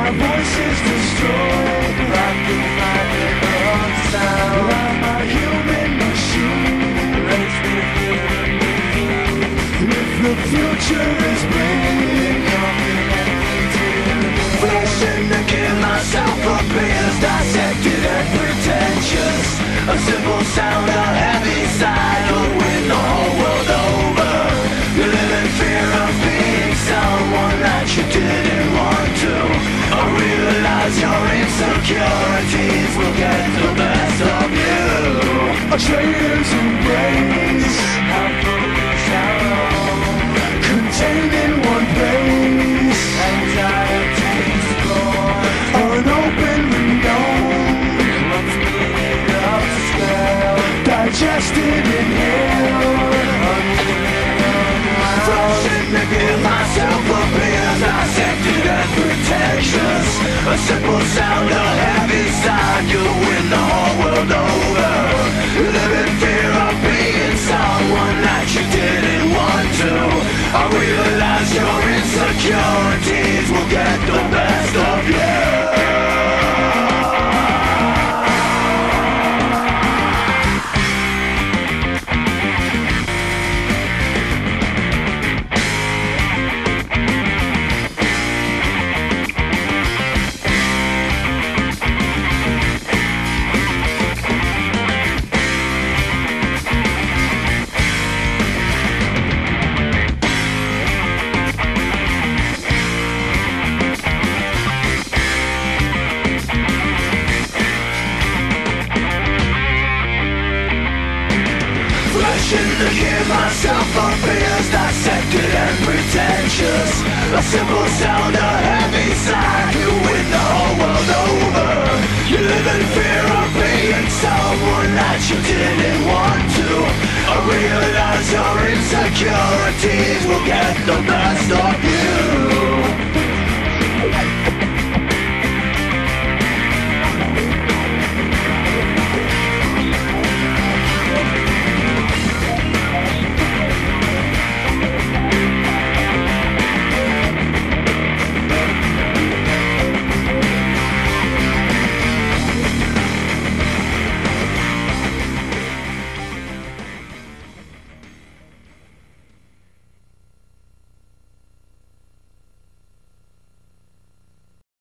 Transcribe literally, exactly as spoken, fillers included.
My voice is destroyed like the magic of sound. I'm a human machine, raised with fear. If the future is bleak, flesh and naked, myself appears dissected and pretentious. A simple sound, a heavy sigh, a win the whole world over. You live in fear of being someone that you didn't want to. I realize your insecurities will get the best of you. A traitor's embrace, how foolish our contained in one place. Anxiety's gone, unopened window, what's being upscale, digested in hell. Flesh and naked, myself appears dissected and pretentious. A simple sound, a heavy sigh, you win the whole world over. You live in fear of being someone that you didn't want to. I realize your insecurities will get the best of you. To hear myself appears dissected and pretentious. A simple sound, a heavy sigh, you win the whole world over. You live in fear of being someone that you didn't want to. I realize your insecurities will get the best of you.